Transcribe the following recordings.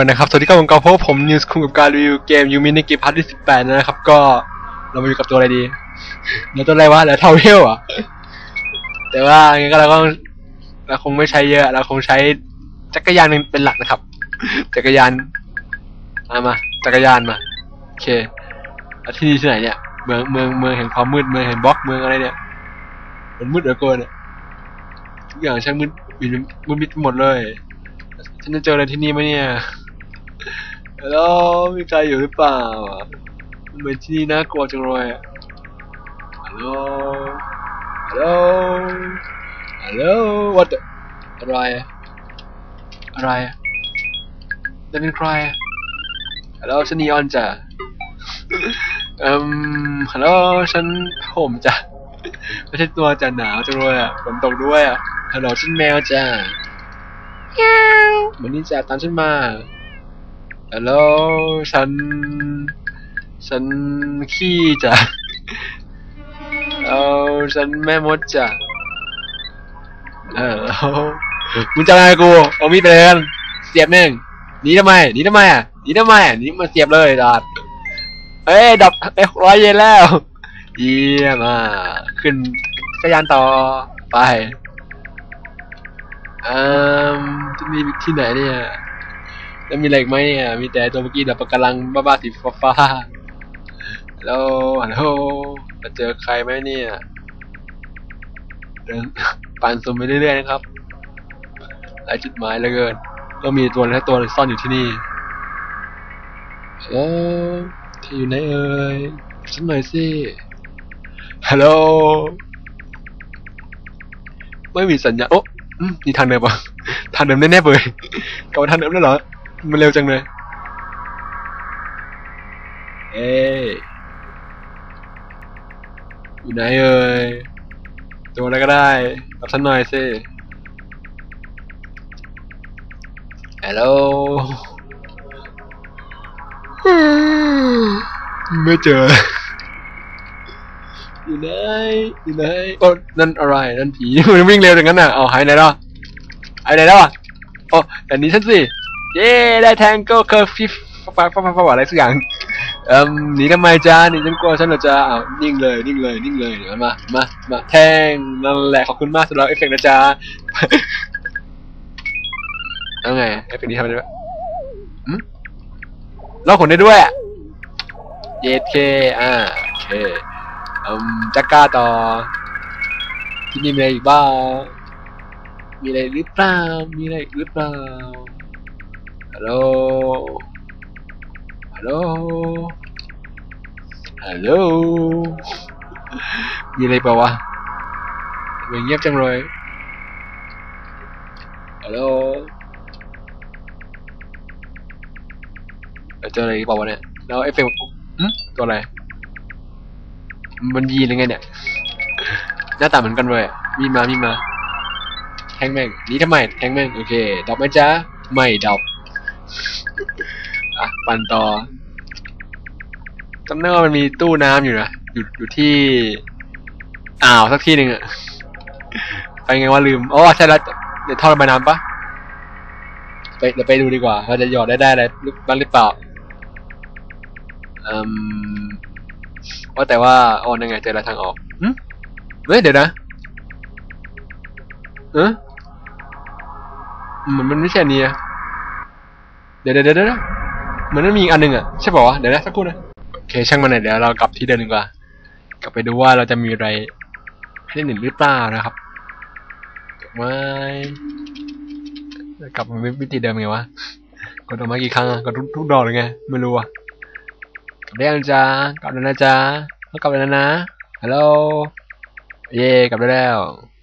วัสดีนะครับสวัสดีครับผมกอล์ฟผมนิวส์คุงกับการรีวิวเกมยูมิในเกมพาร์ทที่18นะครับก็เรามาอยู่กับตัวอะไรดีเดี๋ยวตัวอะไรวะเดี๋ยวเทาเวลอ่ะแต่ว่างั้นก็เราคงไม่ใช้เยอะเราคงใช้จักรยานเป็นหลักนะครับจักรยานมาจักรยานมาโอเคแล้วที่นี่ที่ไหนเนี่ยเมืองแห่งความมืดเมืองแห่งบล็อกเมืองอะไรเนี่ยมันมืดเหลือเกินทุกอย่างช่างมืดมิดหมดเลยฉันจะเจออะไรที่นี่ไหมเนี่ยแล้วมีใครอยู่หรือเปล่าทำไมที่นี่น่ากลัวจังเลยฮัลโหลฮัลโหล what อะไรจะเป็นใครฮัลโหลฉันนีออนจ้ะฮัลโหลฉันผมจ้ะไม่ใช่ตัวจะหนาวจังเลยฝนตกด้วยฮัลโหลฉันแมวจ้ะวันนี้จะตามฉันมาฮัลโหลฉันขี้จ้ะฉันแม่มดจ้ะมึงจะอะไรกูเอามีดไปเลยกันเสียบหนึ่งหนีทำไมหนีมาเสียบเลยดอดดับ100 เยนแล้วเยี่ยมขึ้นจักรยานต่อไปจะมีที่ไหนเนี่ยจะมีอะไรอีกไหมเนี่ยมีแต่ตัวเมื่อกี้ดับปะการังบ้าๆสีฟ้าฮัลโหลจะเจอใครไหมเนี่ยเดินปั่นซูมไปเรื่อยๆนะครับหลายจุดหมายเหลือเกินก็มีตัวซ่อนอยู่ที่นี่ที่อยู่ไหนเอ่ยฉันหน่อยสิฮัลโหลไม่มีสัญญาณโอ้นี่ทางเดิมป่ะทางเดิมแน่ๆเลยกลับมาทางเดิมแล้วเหรอมันเร็วจังเลยอยู่ไหนเอ่ยตัวอะไรก็ได้รับฉันหน่อยสิฮัลโหลไม่เจออยู่ไหนโอ้นั่นอะไรนั่นผีมันวิ่งเร็วอย่างนั้นน่ะเอาหายไหนแล้วโอ้แต่นี้ฉันสิเย้ได้แทงก็เคอร์ฟิฟอะไรสักอย่างหนีทำไมจ้าหนีฉันกลัวฉันเหรอจ้านิ่งเลยเดี๋ยวมาแทงนั่นแหละขอบคุณมากสำหรับเอฟเฟกต์นะจ้าแล้วไงเอฟเฟกต์นี้ทำได้ไหมลอกขนได้ด้วยเย็ดเคโอเคจักก้าต่อที่นี่มีอะไรอีกบ้างมีอะไรหรือเปล่าฮัลโหลมีอะไรเปล่าวะเงียบจังเลยฮัลโหลเจออะไรเปล่าวะเนี่ยแล้วเอฟเฟกต์ตัวอะไรมันยีนยังไงเนี่ยหน้าตาเหมือนกันเลยมีมาแทงแม่งนี่ทำไมแทงแม่งโอเคดับไหมจ๊ะไม่ดับปั่นต่อจำได้ว่ามันมีตู้น้ำอยู่นะอยู่ที่สักที่หนึ่งไปไงว่าลืมใช่แล้วเดี๋ยวท่อระบายน้ำปะเดี๋ยวไปดูดีกว่าเราจะหยอดได้อะไรบ้างหรือเปล่าว่าแต่ว่ายังไงเจอทางออกเฮ้ยเดี๋ยวนะมันไม่ใช่นี่เดี๋ยวมันมีอันนึงใช่ป่าวะเดี๋ยวนะสักครู่นะโอเคช่างมันหน่อยเดี๋ยวเรากลับที่เดิมดีกว่ากลับไปดูว่าเราจะมีอะไรให้เล่นหรือเปล่านะครับไม่กลับมาวิธีเดิมไงวะกดออกมากี่ครั้งกดทุกดอกเลยไงไม่รู้กลับได้ยังจ้ากลับแล้วนะจ้าเขากลับแล้วนะฮัลโหลเย่กลับได้แล้ว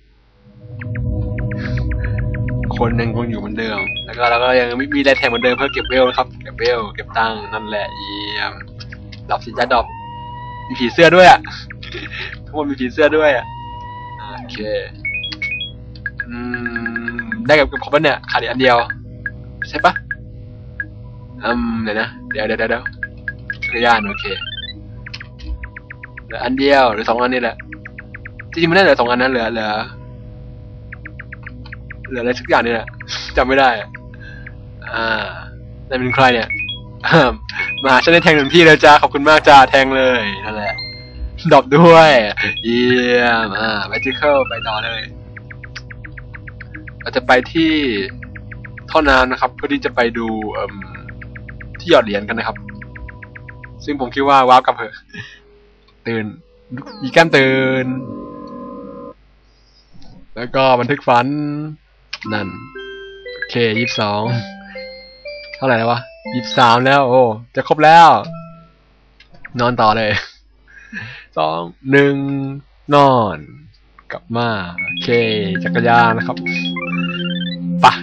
คนยังคงอยู่เหมือนเดิมแล้วก็เราก็ยังไม่มีแรงแทงเหมือนเดิมเพื่อเก็บเวลนะครับเก็บตังค์นั่นแหละเยี่ยมดอกสิจ้าดอกมีผีเสื้อด้วยทุกคนมีผีเสื้อด้วยโอเคได้กับครบแล้วเนี่ยขาดอีกอันเดียวใช่ปะเดี๋ยวนะเดี๋ยวจักรยานโอเคเหลืออันเดียวหรือ2 อันนี่แหละจริงๆมันได้เหลือ2 อันนั้นเหลืออะไรสักอย่างนี่แหละจำไม่ได้นายเป็นใครเนี่ยมาฉันได้แทงหนึ่งที่เลยจ้าขอบคุณมากจ้าแทงเลยนั่นแหละดรอปด้วยเยี่ยมMagical ไปต่อเลยเราจะไปที่ท่อน้ำนะครับเพื่อที่จะไปดูที่หยอดเหรียญกันนะครับซึ่งผมคิดว่าว้าวกลับเถอะตื่นอีกันตื่นแล้วก็บันทึกฝันนั่นโอเค22เท่าไหร่แล้ววะ23แล้วโอ้จะครบแล้วนอนต่อเลย2 1นอนกลับมาโอเคจักรยานนะครับปะ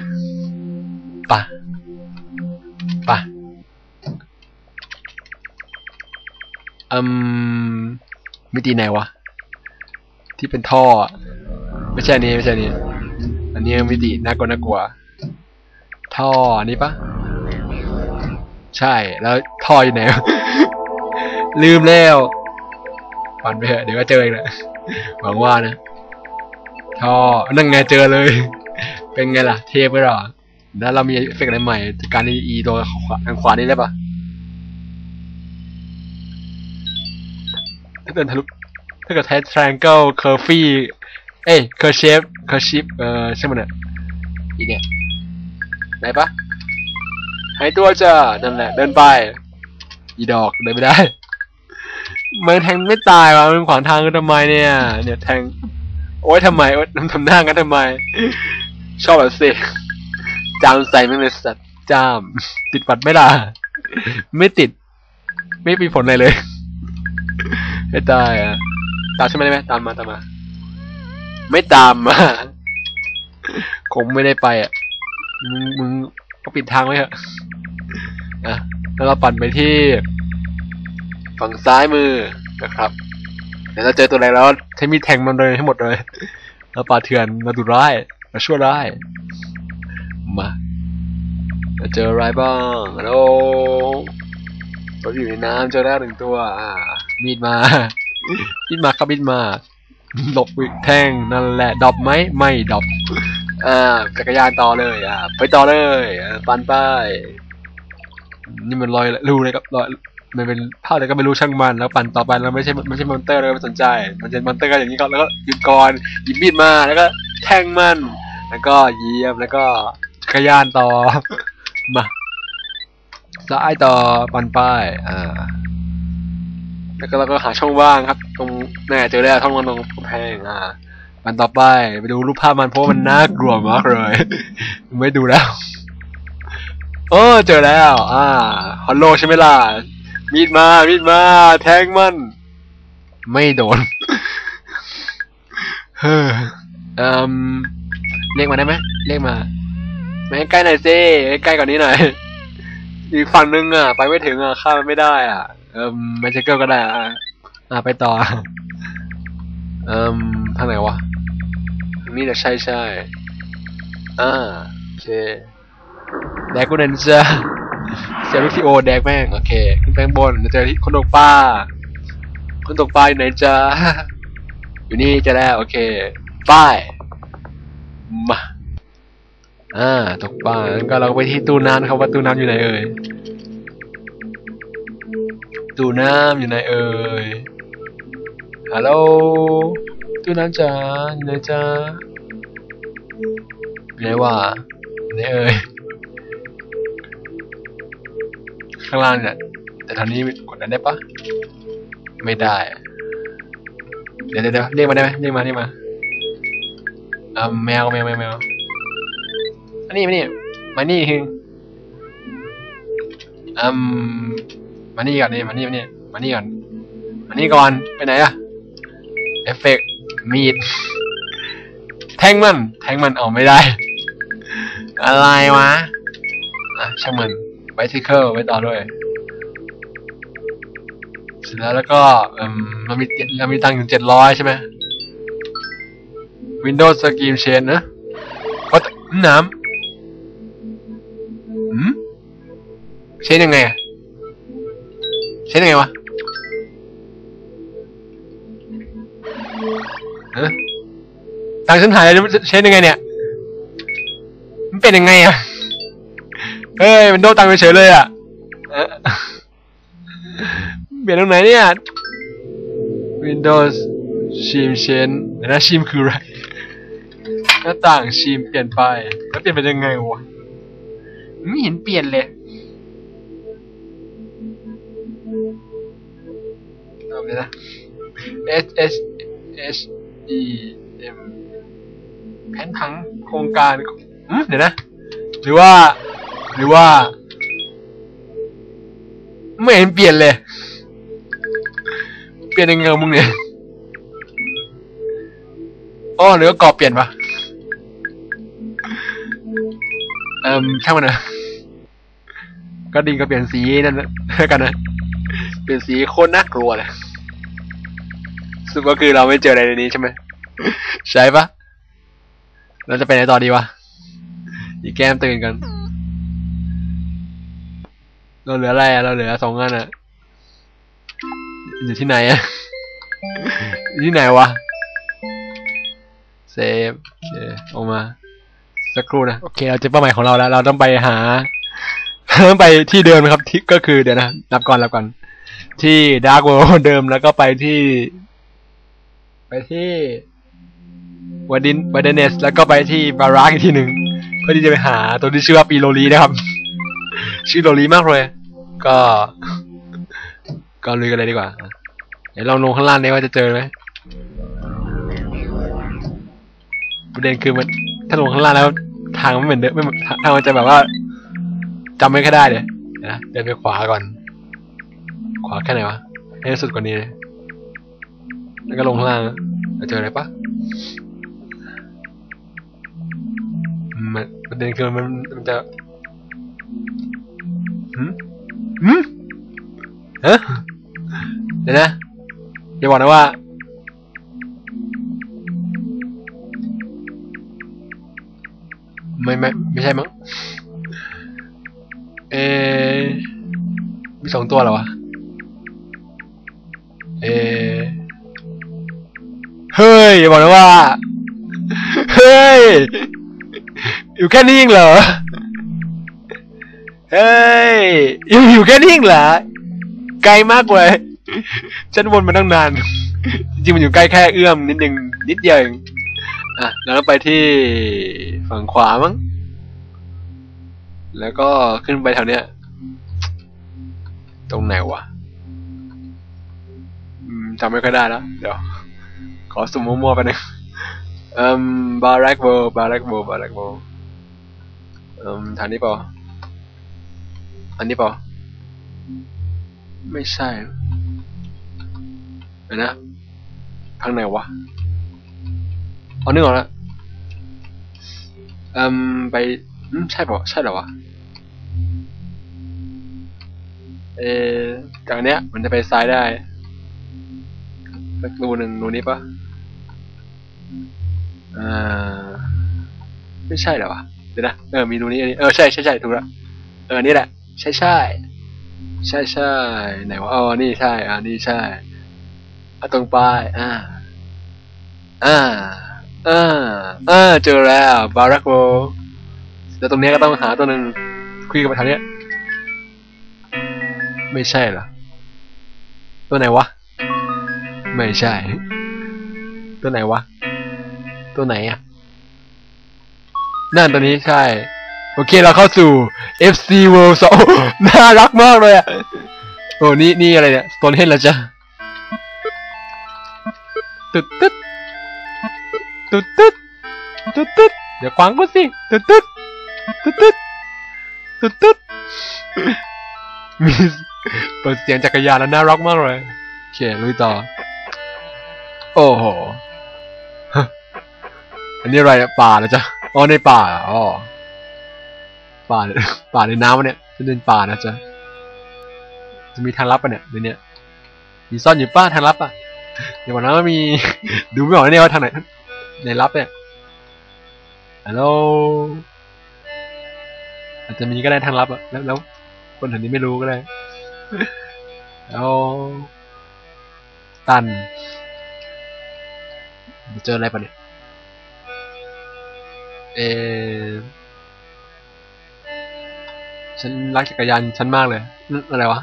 มิติไหนวะที่เป็นท่อไม่ใช่นี้อันนี้มิติน่ากลัวท่ออันนี้ปะใช่แล้วท่ออยู่ไหน ลืมแล้วปั่นไปเถอะเดี๋ยวก็เจอเองแหละหวังว่านะท่อนั่งไงเจอเลย เป็นไงล่ะเทปไปหรอแล้วเรามีเอฟเฟกต์อะไรใหม่การอีตัวทางขวานี่ได้ปะถ้าเกิดทะลุถ้าเกิดใช้ triangle curvy curve shape ใช่ไหมเนี่ยอีเนี่ยไหนปะหายตัวจ้ะนั่นแหละเดินไปอีดอกเดินไม่ได้มันแทงไม่ตายวะมันขวางทางกันทำไมเนี่ยแทงโอ๊ยทำไมโอ๊ยทำหน้ากันทำไมชอบแบบสิจามใส่ไม่เลยสัตว์จามติดปัดไม่ล่ะไม่ติดไม่มีผลอะไรเลยไม่ตายอ่ะตามใช่ไหมตามมาไม่ตามมาคงไม่ได้ไปอ่ะมึงก็ปิดทางไว้เถอะนะแล้วเราปั่นไปที่ฝั่งซ้ายมือนะครับเดี๋ยวเราเจอตัวอะไรแล้วใช้มีดแทงมันเลยให้หมดเลยเราป่าเถื่อนมาดุร้ายมาชั่วร้ายมาเราเจออะไรบ้างโอ้ตัวอยู่ในน้ำเจอแล้ว1ตัวมีดมาครับมีดมาหลบวิกแทงนั่นแหละดรอปไหมไม่ดรอปจักรยานต่อเลยไปต่อเลยปั่นไปนี่มันลอยรูเลยครับลอยมันเป็นภาพอะไรก็ไม่รู้ช่างมันแล้วปั่นต่อไปแล้วไม่ใช่มอนเตอร์เลยไม่สนใจมันจะมอนเตอร์ก็อย่างนี้ก่อนแล้วก็หยุดก่อนหยิบมีดมาแล้วก็แทงมันแล้วก็เยี่ยมแล้วก็จักรยานต่อมาซ้ายต่อปั่นไปแล้วก็เราก็หาช่องว่างครับตรงเจอแล้วช่องว่างตรงกำแพงปั่นต่อไปดูรูปภาพมันเพราะมันน่ากลัวมากเลยไม่ดูแล้วโอ้เจอแล้วฮอลโลใช่ไหมล่ะมีดมาแทงมันไม่โดนเรียกมาได้ไหมเรียกมาไม่ใกล้หน่อยสิใกล้กว่านี้หน่อยอีกฝั่งนึงไปไม่ถึงข้ามมันไม่ได้ไม่ใช่เกิลก็ได้ไปต่อทางไหนวะนี่แหละใช่โอเคแดกกูเนนจ้าเซลลูทีโอแดกแม่งโอเคขึ้นไปข้างบนจะเจอที่คนตกปลาอยู่ไหนจ้าอยู่นี่จะแล้วโอเคป้ายมาตกปลางั้นก็เราไปที่ตู้น้ำครับว่าตู้น้ำอยู่ไหนเอ่ยตู้น้ำอยู่ไหนเอ่ยฮัลโหลตู้น้ำจ้าอยู่ไหนจ้าอยู่ไหนวะไหนเอ่ยข้างล่างเนี่ยแต่ทางนี้กดได้ปะไม่ได้เดี๋ยวเรียกมาได้ไหมเรียกมาแมวอันนี้มานี่คือมานี่ก่อนมานี่ก่อนไปไหนเอฟเฟกต์มีดแทงมันเอาไม่ได้อะไรวะช่างมันbicycle ไว้ต่อด้วยเสร็จแล้วก็เรามีตังค์อยู่700ใช่ไหม Windows Scheme Change นะก็น้ำเช็ดยังไงวะตังค์ฉันหายแล้วเช็ดยังไงเนี่ยมันเป็นยังไงเฮ้ยมันโดนตังค์ไปเฉยเลยอ่ะเปลี่ยนตรงไหนเนี่ย Windows ชิมเชนนะชิมคืออะไรหน้าต่างชิมเปลี่ยนไปแล้วเปลี่ยนไปยังไงวะไม่เห็นเปลี่ยนเลยเอาเลยนะ S H E M แผนผังโครงการเดี๋ยวนะหรือว่าไม่เห็นเปลี่ยนเลยเปลี่ยนยังไงมึงเนี่ยอ๋อหรือว่ากรอบเปลี่ยนปะช่างมันนะก็ดินก็เปลี่ยนสีนั่นนะกันนะเปลี่ยนสีโคตรน่ากลัวเลยสุดก็คือเราไม่เจออะไรในนี้ใช่ไหมใช่ปะเราจะไปไหนต่อดีวะอีกแก้มตื่นกันเราเหลืออะไรเราเหลือ2 อันอะอยู่ที่ไหนอะอยู่ที่ไหนวะเซฟโอเคออกมาสักครู่นะโอเคเราเจอเป้าหมายของเราแล้วเราต้องไปหาต้องไปที่เดิมนะครับที่ก็คือเดี๋ยวนะนับก่อนที่ดาร์กเวิลด์เดิมแล้วก็ไปที่วาดินเนสแล้วก็ไปที่บารักอีกทีหนึ่งเพื่อที่จะไปหาตัวที่ชื่อว่าปีโรลีนะครับชื่อโรลีมากเลยก็ลุยกันเลยดีกว่าเดี๋ยวลองลงข้างล่างนี้ว่าจะเจอไหมประเด็นคือมันถ้าลงข้างล่างแล้วทางไม่เหมือนเดิมไม่ทางมันจะแบบว่าจำไม่ค่อยได้เลยนะเดินไปขวาก่อนขวาแค่ไหนวะให้สุดกว่านี้เลยแล้วก็ลงข้างล่างจะเจออะไรปะประเด็นคือมันจะฮะเดี๋ยวนะอย่าบอกนะว่าไม่ใช่มั้งมี2 ตัวเหรอวะเฮ้ยอย่าบอกนะว่าเฮ้ยอยู่แค่นี้เองเหรอเฮ้ยอยู่แค่นี้เองเหรอไกลมากเลยฉันวนมาตั้งนานจริงๆมันอยู่ใกล้แค่เอื้อมนิดนึงนิดเดียวเองแล้วไปที่ฝั่งขวามั้งแล้วก็ขึ้นไปแถวเนี้ยตรงไหนวะจำไม่ค่อยได้แล้วเดี๋ยวขอสุ่มมั่วๆไปหนึ่งบารักโบทางนี้เปล่าอันนี้เปล่าไม่ใช่เดี๋ยวนะทางไหนวะนึกออกแล้วไปใช่เปล่าใช่เหรอวะจากเนี้ยมันจะไปซ้ายได้สักรูหนึ่งรูนี้ปะไม่ใช่เหรอวะเดี๋ยวนะมีรูนี้อันนี้ใช่ถูกแล้วนี่แหละใช่ไหนวะนี่ใช่นี่ใช่ตรงไปเจอแล้วบารักโบแล้วตรงนี้ก็ต้องหาตัวหนึ่งคุยกับทางเนี้ยไม่ใช่เหรอตัวไหนวะไม่ใช่ตัวไหนวะตัวไหนอ่ะนั่นตัวนี้ใช่โอเคเราเข้าสู่ FC World 2น่ารักมากเลยอ่ะโอ้นี่อะไรเนี่ยตัวเล่นแล้วจ้ะตึ๊ดเดี๋ยวขวางกูสิตึ๊ดมีเปิดเสียงจักรยานแล้วน่ารักมากเลยโอเคลุยต่อโอ้โหอันนี้อะไรป่านะจ๊ะในป่าป่าในน้ำเนี่ยจะเป็นป่านะจ๊ะจะมีทางลับป่ะเนี่ยในเนี้ยมีซ่อนอยู่ป้าทางลับอ่ะเดี๋ยววันนั้นมีดูไม่ออกเนี่ยว่าทางไหนในลับเนี่ยฮัลโหลอาจจะมีก็ได้ทางลับอ่ะแล้วคนแถวนี้ไม่รู้ก็ได้แล้วตันเจออะไรป่ะเนี่ยฉันรักจักรยานฉันมากเลยอะไรวะ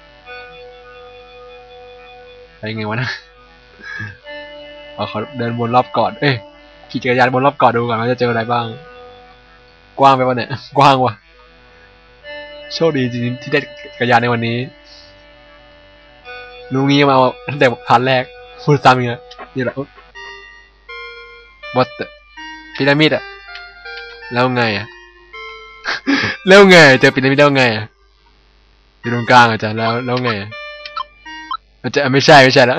ไปไงวะนะขอเดินวนรอบเกาะขี่จักรยานบนรอบเกาะดูก่อนว่าจะเจออะไรบ้างกว้างไปวะเนี่ยกว้างวะโชคดีจริงๆที่ได้จักรยานในวันนี้ลุงงี้มาเอาตั้งแต่พาร์ทแรกพูดซ้ำอย่างเงี้ยนี่แหละวัดพีระมิดอะแล้วไงอะแล้วไงเจอพีระมิดแล้วไงอะอยู่ตรงกลางอาจารย์แล้วไงอาจจะไม่ใช่แล้ว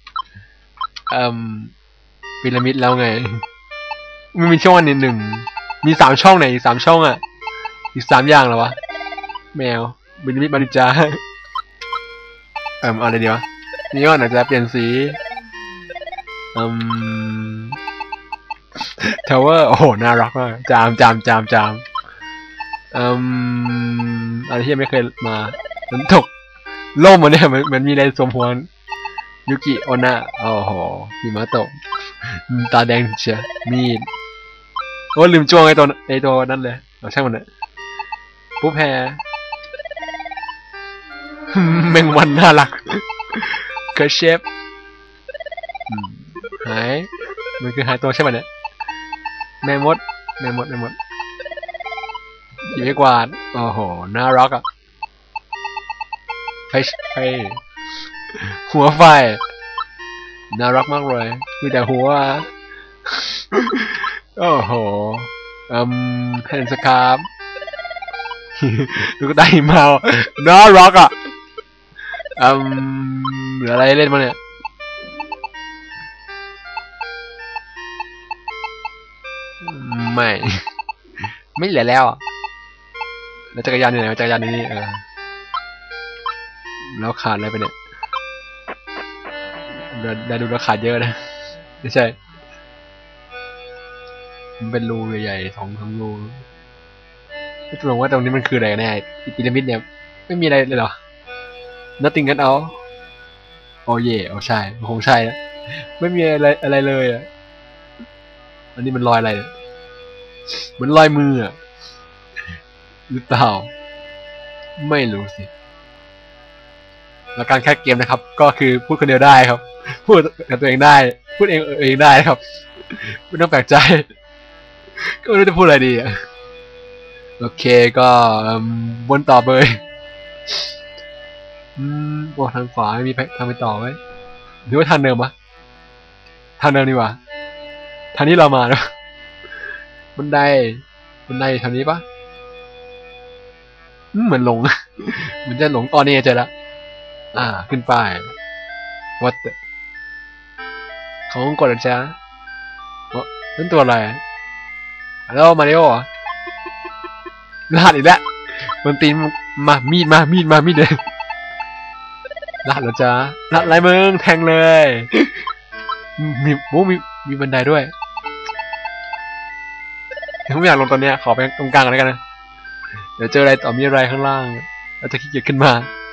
พีระมิดแล้วไงมันมีช่องอันหนึ่งมี3 ช่องไหนอีก3 ช่องอ่ะอีก3 อย่างเหรอวะแมวพีระมิดบาริจาอะไรดีวะนี่ก็อาจจะเปลี่ยนสีทาวเวอร์โอ้โหน่ารักมากจามอะไรที่ไม่เคยมาน้ำตกล่มมันเนี่ยมันมีอะไรสมหัวยุกิโอนะโอ้โหหิมะตกตาแดงเชียมีดโอ้ลืมจ้วงไอตัวนั่นเลยเอาช่างมันเลยปุ๊บแฮแมงวันน่ารักเคอร์เชฟหายมันคือหายตัวใช่ไหมเนี่ยแมงมดขี่ไม่กวาดโอ้โหน่ารักอ่ะไฟหัวไฟน่ารักมากเลยมีแต่หัวโอ้โหแผ่นสครับดูก็ได้มาน่ารักอ่ะเหลืออะไรเล่นมาเนี่ยไม่เหลือแล้วแล้วจักรยานอยู่ไหนจักรยานนี่แล้วขาดอะไรไปเนี่ยได้ดูแล้วขาดเยอะนะไม่ใช่มันเป็นรูใหญ่ๆ2 รูไม่ตรงว่าตรงนี้มันคืออะไรแน่พีระมิดเนี่ยไม่มีอะไรเลยเหรอ nothing at all โอ้เย่โอ้ใช่คงใช่นะไม่มีอะไรเลยอ่ะอันนี้มันรอยอะไรเหมือนรอยมืออ่ะหรือเปล่าไม่รู้สิแล้วการแค่เกมนะครับก็คือพูดคนเดียวได้ครับพูดกับตัวเองได้พูดเองได้ครับไม่ต้องแปลกใจก็ไม่รู้จะพูดอะไรดีอ่ะโอเคก็วนต่อเลยโอ้ทางขวาไม่มีทางไปต่อไหมหรือว่าทางเดิมวะทางเดิมดีกว่าทางนี้เรามาเนาะบันไดทางนี้ปะเหมือนหลงเหมือนจะหลงตอนนี้เจอแล้วขึ้นไปวัดของกดนะจ๊ะนั่นตัวอะไรแล้วมาริโอรหัสอีกแล้วมันตีนมามีดเลยรหัสเหรอจ๊ะรหัสอะไรมึงแทงเลยมีบันไดด้วยผมอยากลงตอนเนี้ยขอไปตรงกลางกันแล้วกันนะเดี๋ยวเจออะไรต่อมีอะไรข้างล่างเราจะขี้เกียจขึ้นมา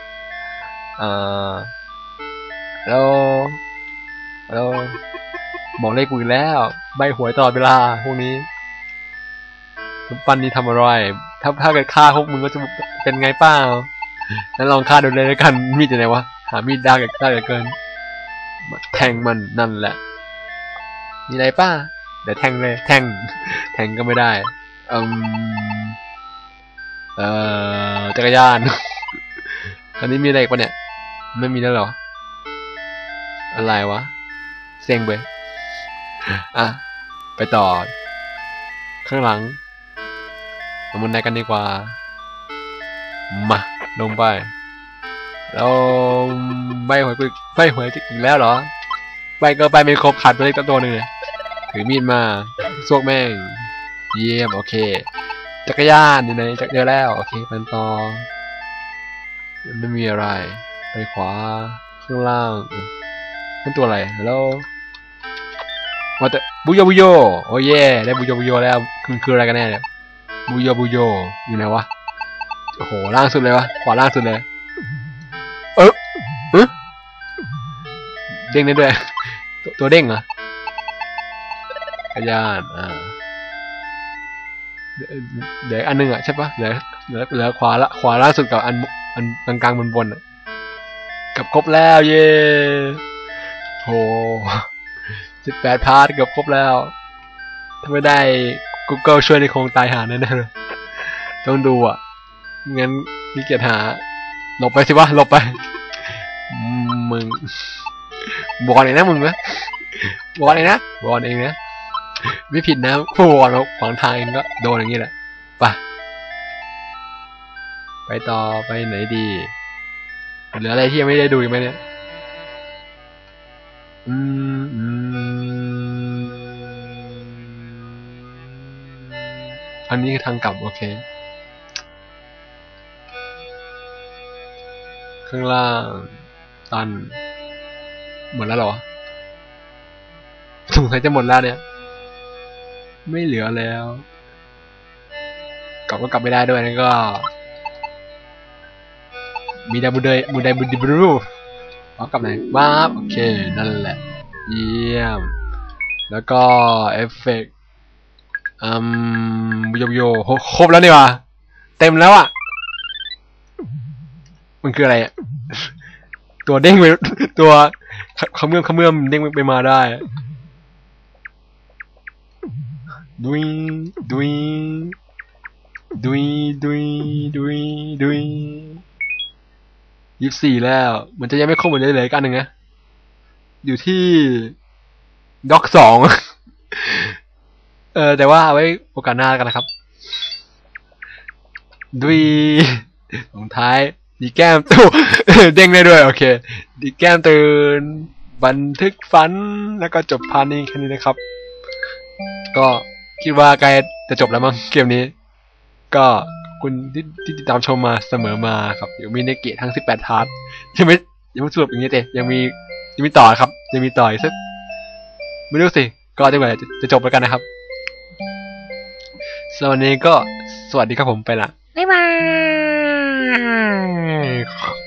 แล้วบอกเลขกูอีกแล้วใบหวยตลอดเวลาพวกนี้ปันนี้ทำอะไรถ้าเกิดฆ่าพวกมึงก็จะเป็นไงเปล่าแล้วลองฆ่าดูเลยแล้วกันมีดอยู่ไหนวะหามีดได้เกินแทงมันนั่นแหละมีอะไรป้าเดี๋ยวแทงเลยแทงก็ไม่ได้จักรยานอันนี้มีอะไรปะเนี่ยไม่มีแล้วเหรออะไรวะเซ็งไปไปต่อข้างหลังมันไหนกันดีกว่ามาลงไปแล้วใบหวยอีกแล้วเหรอใบก็ไปไม่ครบขาดไปเลยตัวหนึ่งเลยถือมีดมาซวกแม่งเยี่ยมโอเคจักรยานอยู่ไหนจักรเจอแล้วโอเคไปต่อไม่มีอะไรไปขวาข้างล่างเป็นตัวอะไรแล้วว่าแต่บุโยโอ้ยได้บุโยแล้วคืออะไรกันแน่เนี่ยบุโยอยู่ไหนวะโอ้โหล่างสุดเลยวะขวาล่างสุดเลยเด้งได้ด้วยตัวเด้งเหรอจักรยานเดี๋ยวอันนึงอ่ะใช่ปะเหลือขวาล่างสุดกับอันกลางบนอ่ะกับครบแล้วเย้โห18 พาร์ทเกือบครบแล้วถ้าไม่ได้ Google ช่วยในคงตายหาแน่ๆเลยต้องดูอ่ะงั้นนี่เกียรหาหลบไปสิวะหลบไปมึงบอกเองนะมึงนะบอกเองนะไม่ผิดนะผู้บอกมาขวางทางเองก็โดนอย่างนี้แหละไปต่อไปไหนดีเหลืออะไรที่ยังไม่ได้ดูอีกไหมเนี่ยอันนี้คือทางกลับโอเคข้างล่างตันหมดแล้วเหรอสงสัยจะหมดแล้วเนี่ยไม่เหลือแล้วกลับก็กลับไม่ได้ด้วยนั่นก็มีดาบูเดย์มูไดบูดิบรูเอากลับไหนว้าบโอเคนั่นแหละเยี่ยมแล้วก็เอฟเฟกต์โยครบแล้วนี่วะเต็มแล้วอ่ะมันคืออะไรอ่ะตัวเด้งไปตัวเขมือมเด้งไปมาได้ดุยดุยดุยดุยดุยดุย24แล้วมันจะยังไม่ครบเหมือนเลยกันหนึ่งนะอยู่ที่ด็อก2แต่ว่าเอาไว้โอกาสหน้ากันนะครับดุยลงท้ายดีแก้มตู้ เด้งได้ด้วยโอเคดีแก้มตื่นบันทึกฝันแล้วก็จบพาร์ทนี้แค่นี้นะครับก็คิดว่าใกล้จะจบแล้วมั้งเกมนี้ก็คุณที่ติดตามชมมาเสมอมาครับยังมีเนกิทั้ง18 พาร์ทยังไม่สรุปอย่างนี้เต้ยังมีต่อครับยังมีต่ออีกสักไม่รู้สิก็จนกว่าจะจบแล้วกันนะครับสำหรับวันนี้ก็สวัสดีครับผมไปละบ๊ายบาย